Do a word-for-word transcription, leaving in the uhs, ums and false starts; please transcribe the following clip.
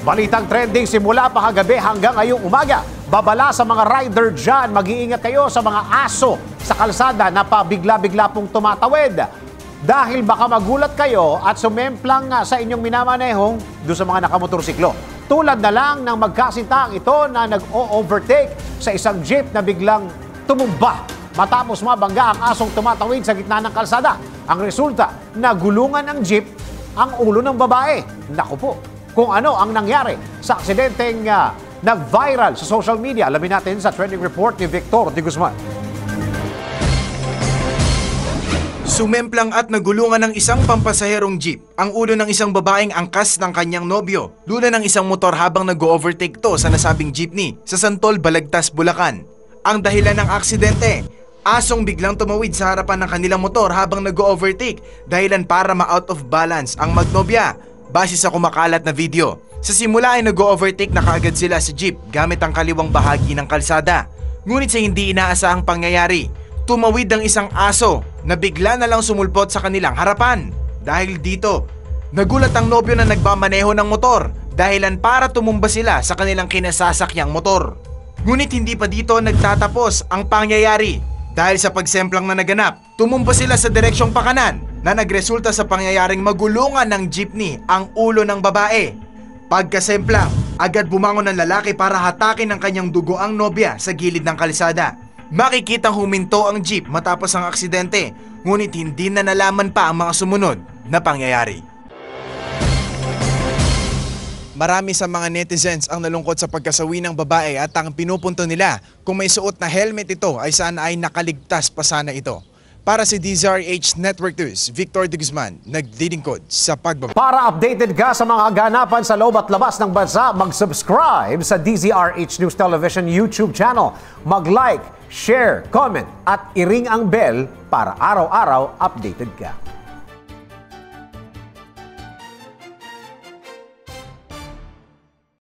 Balitang trending simula pa kagabi hanggang ngayong umaga. Babala sa mga rider dyan, mag-iingat kayo sa mga aso sa kalsada na pabigla-bigla pong tumatawid. Dahil baka magulat kayo at sumemplang sa inyong minamanehong doon sa mga nakamotorsiklo. Tulad na lang ng magkasintaang ito na nag-o-overtake sa isang jeep na biglang tumumba matapos mabangga ang asong tumatawid sa gitna ng kalsada. Ang resulta, nagulungan ang jeep ang ulo ng babae. Naku po, kung ano ang nangyari sa aksidenteng uh, nag-viral sa social media. Alamin natin sa trending report ni Victor de Guzman. Sumemplang at nagulungan ng isang pampasaherong jeep ang ulo ng isang babaeng angkas ng kanyang nobyo. Lula ng isang motor habang nag-overtake to sa nasabing jeepney sa Santol, Balagtas, Bulacan. Ang dahilan ng aksidente, asong biglang tumawid sa harapan ng kanilang motor habang nag-overtake dahilan para ma-out of balance ang magnobya base sa kumakalat na video. Sa simula ay nag-overtake na kaagad sila sa jeep gamit ang kaliwang bahagi ng kalsada. Ngunit sa hindi inaasahang pangyayari, tumawid ang isang aso na bigla na lang sumulpot sa kanilang harapan. Dahil dito, nagulat ang nobyo na nagbamaneho ng motor dahilan para tumumba sila sa kanilang kinasasakyang motor. Ngunit hindi pa dito nagtatapos ang pangyayari. Dahil sa pagsemplang na naganap, tumumba sila sa direksyong pakanan na nagresulta sa pangyayaring magulungan ng jeepney ang ulo ng babae. Pagkasemplang, agad bumangon ng lalaki para hatakin ang kanyang dugoang nobya sa gilid ng kalsada. Makikitang huminto ang jeep matapos ang aksidente, ngunit hindi na nalaman pa ang mga sumunod na pangyayari. Marami sa mga netizens ang nalungkot sa pagkasawi ng babae at ang pinupunto nila kung may suot na helmet ito ay sana ay nakaligtas pa sana ito. Para si D Z R H Network News, Victor de Guzman, naglilingkod sa pagbaba. Para updated ka sa mga ganapan sa loob at labas ng bansa, mag-subscribe sa D Z R H News Television YouTube channel. Mag-like, share, comment at i-ring ang bell para araw-araw updated ka.